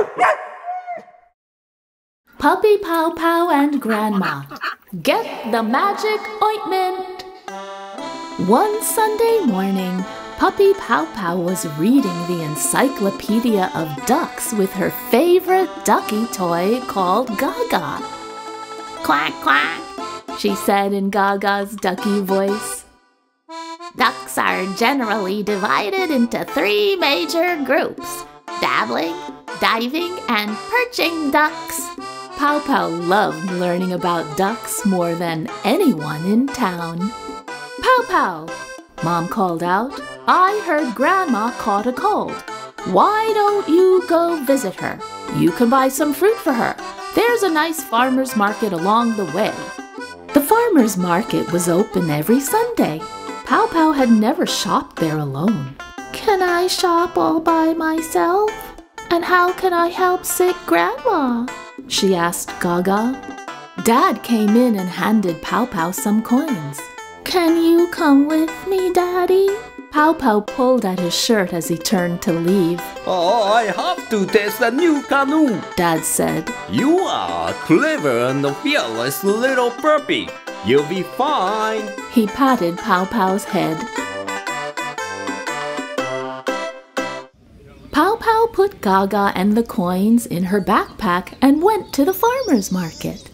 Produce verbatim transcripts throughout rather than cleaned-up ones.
Puppy Pow Pow and Grandma get the magic ointment. One Sunday morning, Puppy Pow Pow was reading the Encyclopedia of Ducks with her favorite ducky toy called Gaga. "Quack, quack," she said in Gaga's ducky voice. "Ducks are generally divided into three major groups: dabbling, diving, and perching ducks." Pow Pow loved learning about ducks more than anyone in town. "Pow Pow," Mom called out, "I heard Grandma caught a cold. Why don't you go visit her? You can buy some fruit for her. There's a nice farmer's market along the way." The farmer's market was open every Sunday. Pow Pow had never shopped there alone. "Can I shop all by myself? And how can I help sick Grandma?" she asked Gaga. Dad came in and handed Pow Pow some coins. "Can you come with me, Daddy?" Pow Pow pulled at his shirt as he turned to leave. "Oh, I have to test a new canoe," Dad said. "You are a clever and fearless little puppy. You'll be fine." He patted Pow Pow's head. Pow Pow put Gaga and the coins in her backpack and went to the farmer's market.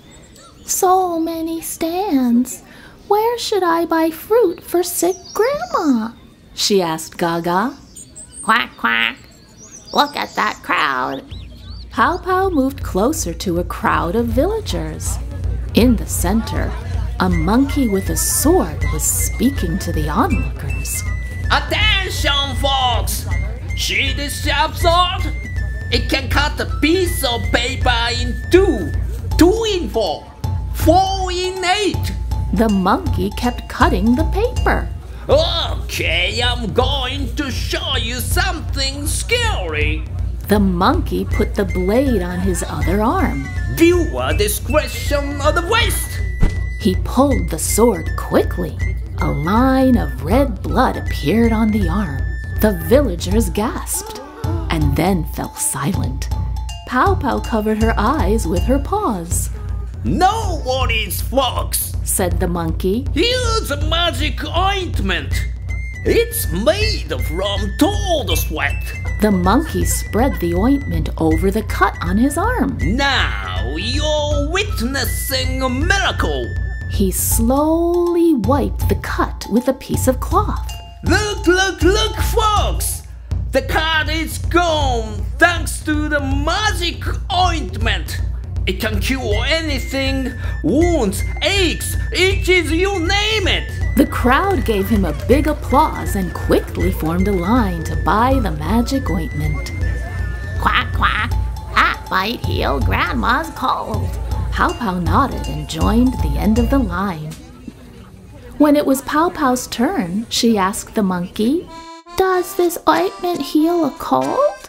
"So many stands. Where should I buy fruit for sick Grandma?" she asked Gaga. "Quack, quack. Look at that crowd." Pow Pow moved closer to a crowd of villagers. In the center, a monkey with a sword was speaking to the onlookers. "Attention, folks! See this sharp sword? It can cut a piece of paper in two, two in four, four in eight." The monkey kept cutting the paper. "Okay, I'm going to show you something scary." The monkey put the blade on his other arm. "Viewer discretion advised." He pulled the sword quickly. A line of red blood appeared on the arm. The villagers gasped and then fell silent. Pow Pow covered her eyes with her paws. "No worries, folks," said the monkey. "Here's a magic ointment. It's made from toad sweat." The monkey spread the ointment over the cut on his arm. "Now you're witnessing a miracle." He slowly wiped the cut with a piece of cloth. "Look, look, look, folks! The cut is gone thanks to the magic ointment. It can cure anything, wounds, aches, itches, you name it." The crowd gave him a big applause and quickly formed a line to buy the magic ointment. "Quack, quack, that might heal Grandma's cold." Pow Pow nodded and joined the end of the line. When it was Pow Pow's turn, she asked the monkey, "Does this ointment heal a cold?"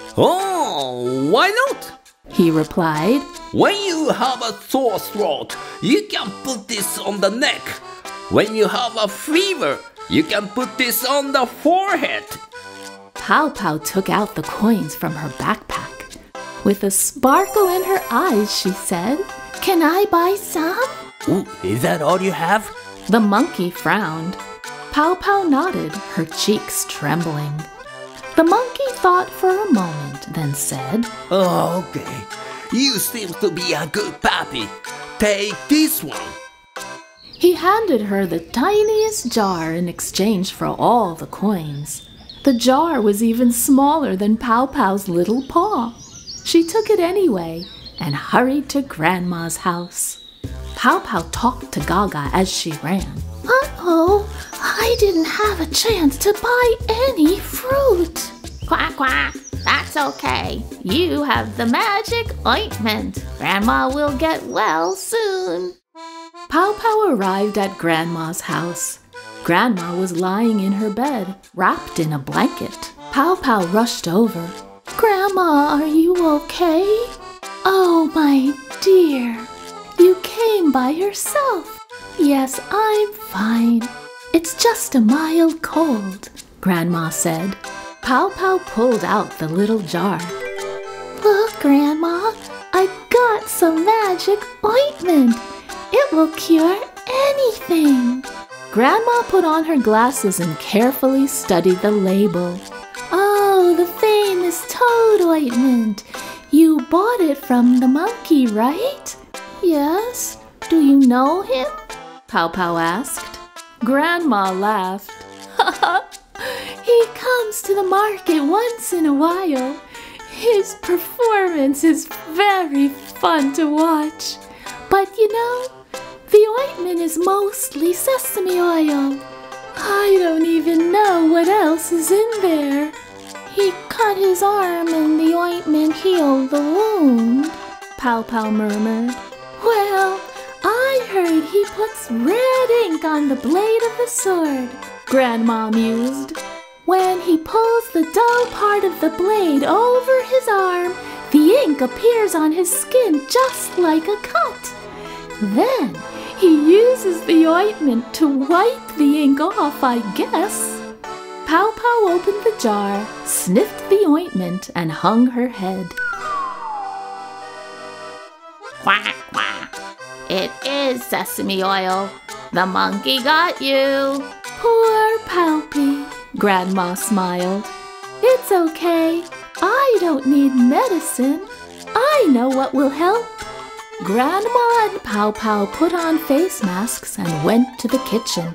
"Oh, why not?" he replied. "When you have a sore throat, you can put this on the neck. When you have a fever, you can put this on the forehead." Pow Pow took out the coins from her backpack. With a sparkle in her eyes, she said, "Can I buy some?" "Ooh, is that all you have?" The monkey frowned. Pow Pow nodded, her cheeks trembling. The monkey thought for a moment, then said, "Oh, okay. You seem to be a good puppy. Take this one." He handed her the tiniest jar in exchange for all the coins. The jar was even smaller than Pow Pow's little paw. She took it anyway and hurried to Grandma's house. Pow Pow talked to Gaga as she ran. "Uh-oh, I didn't have a chance to buy any fruit." "Quack, quack, that's okay. You have the magic ointment. Grandma will get well soon." Pow Pow arrived at Grandma's house. Grandma was lying in her bed, wrapped in a blanket. Pow Pow rushed over. "Grandma, are you okay?" "Oh, my dear. You came by yourself." "Yes, I'm fine. It's just a mild cold," Grandma said. Pow Pow pulled out the little jar. Look, Grandma, I got some magic ointment. It will cure anything. Grandma put on her glasses and carefully studied the label. Oh, the famous toad ointment. You bought it from the monkey, right? Yes. Do you know him? Pow Pow asked. Grandma laughed. He comes to the market once in a while. His performance is very fun to watch. But you know, the ointment is mostly sesame oil. I don't even know what else is in there. He cut his arm and the ointment healed the wound, Pow Pow murmured. Well, I heard he puts red ink on the blade of the sword, Grandma mused. When he pulls the dull part of the blade over his arm, the ink appears on his skin just like a cut. Then he uses the ointment to wipe the ink off, I guess. Pow Pow opened the jar, sniffed the ointment, and hung her head. Quack, quack. It is sesame oil. The monkey got you. Poor Powpy, Grandma smiled. It's okay. I don't need medicine. I know what will help. Grandma and Pow Pow put on face masks and went to the kitchen.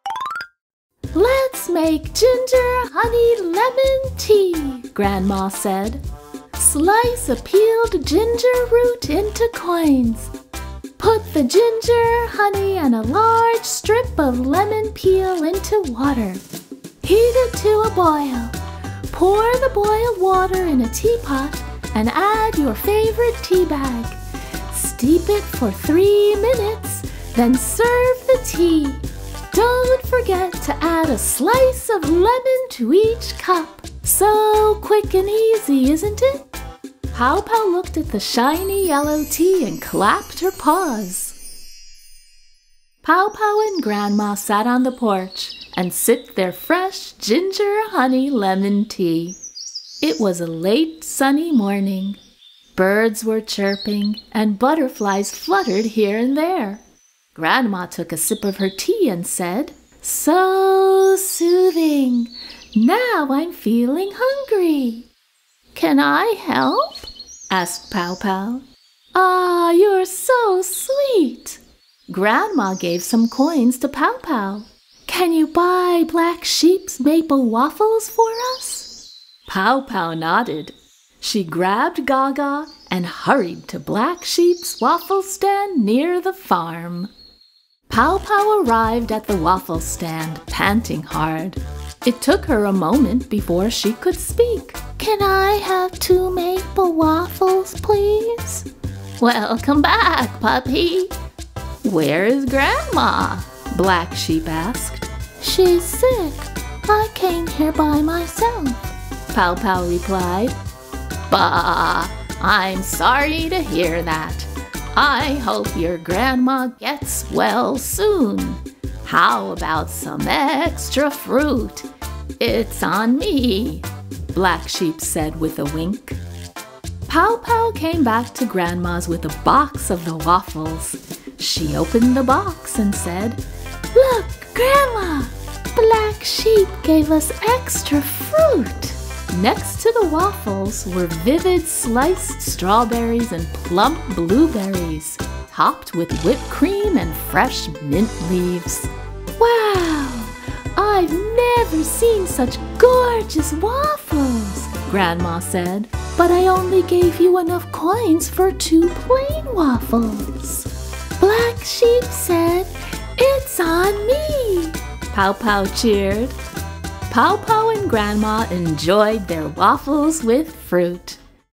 Let's make ginger, honey, lemon tea, Grandma said. Slice a peeled ginger root into coins. Put the ginger, honey, and a large strip of lemon peel into water. Heat it to a boil. Pour the boiled water in a teapot and add your favorite tea bag. Steep it for three minutes, then serve the tea. Don't forget to add a slice of lemon to each cup. So quick and easy, isn't it? Pow Pow looked at the shiny yellow tea and clapped her paws. Pow Pow and Grandma sat on the porch and sipped their fresh ginger honey lemon tea. It was a late sunny morning. Birds were chirping and butterflies fluttered here and there. Grandma took a sip of her tea and said, "So soothing. Now I'm feeling hungry." "Can I help?" asked Pow Pow. "Ah, you're so sweet." Grandma gave some coins to Pow Pow. "Can you buy Black Sheep's maple waffles for us?" Pow Pow nodded. She grabbed Gaga and hurried to Black Sheep's waffle stand near the farm. Pow Pow arrived at the waffle stand, panting hard. It took her a moment before she could speak. "Can I have two maple waffles, please?" "Welcome back, puppy." "Where is Grandma?" Black Sheep asked. "She's sick. I came here by myself," Pow Pow replied. "Bah, I'm sorry to hear that. I hope your grandma gets well soon. How about some extra fruit? It's on me," Black Sheep said with a wink. Pow Pow came back to Grandma's with a box of the waffles. She opened the box and said, "Look, Grandma! Black Sheep gave us extra fruit." Next to the waffles were vivid sliced strawberries and plump blueberries, topped with whipped cream and fresh mint leaves. "Wow! I've never seen such gorgeous waffles," Grandma said. "But I only gave you enough coins for two plain waffles." Black Sheep said, "It's on me." Pow Pow cheered. Pow Pow and Grandma enjoyed their waffles with fruit.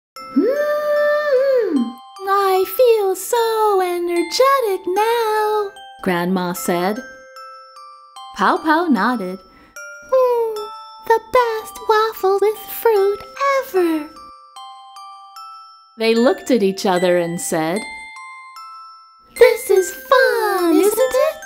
Mmm, I feel so energetic now, Grandma said. Pow Pow nodded. Mmm, the best waffle with fruit ever. They looked at each other and said, "This is fun, isn't it?"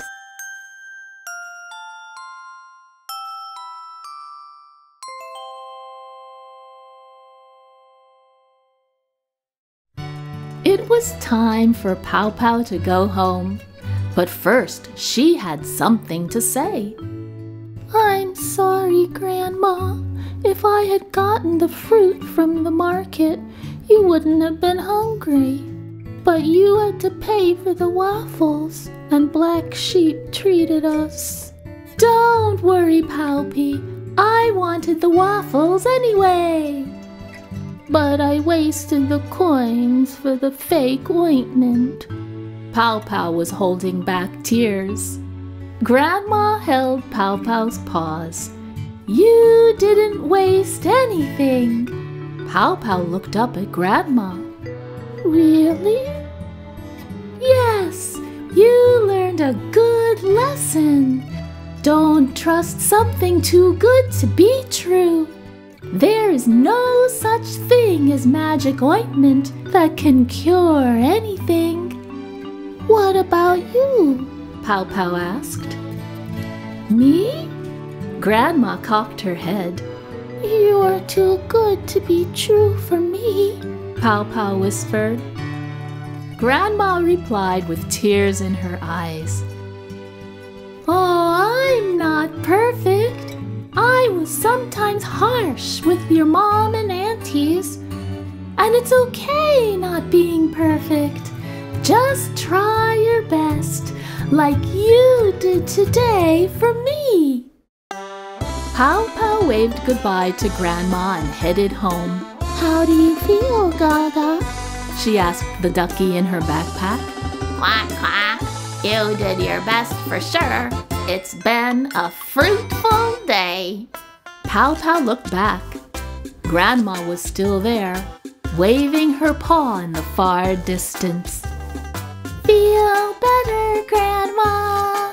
It was time for Pow Pow to go home. But first, she had something to say. I'm sorry, Grandma. If I had gotten the fruit from the market, you wouldn't have been hungry. But you had to pay for the waffles, and Black Sheep treated us. Don't worry, Powpy. I wanted the waffles anyway. But I wasted the coins for the fake ointment. Pow Pow was holding back tears. Grandma held Pow Pow's paws. You didn't waste anything. Pow Pow looked up at Grandma. Really? Yes, you learned a good lesson. Don't trust something too good to be true. There is no such thing as magic ointment that can cure anything. What about you? Pow Pow asked. Me? Grandma cocked her head. You're too good to be true for me, Pow Pow whispered. Grandma replied with tears in her eyes. Oh, I'm not perfect. I was sometimes harsh with your mom and aunties. And it's okay not being perfect. Just try your best, like you did today for me. Pow Pow waved goodbye to Grandma and headed home. How do you feel, Gaga? She asked the ducky in her backpack. Quack, quack. You did your best for sure. It's been a fruitful day. Pow Pow looked back. Grandma was still there, waving her paw in the far distance. Feel better, Grandma.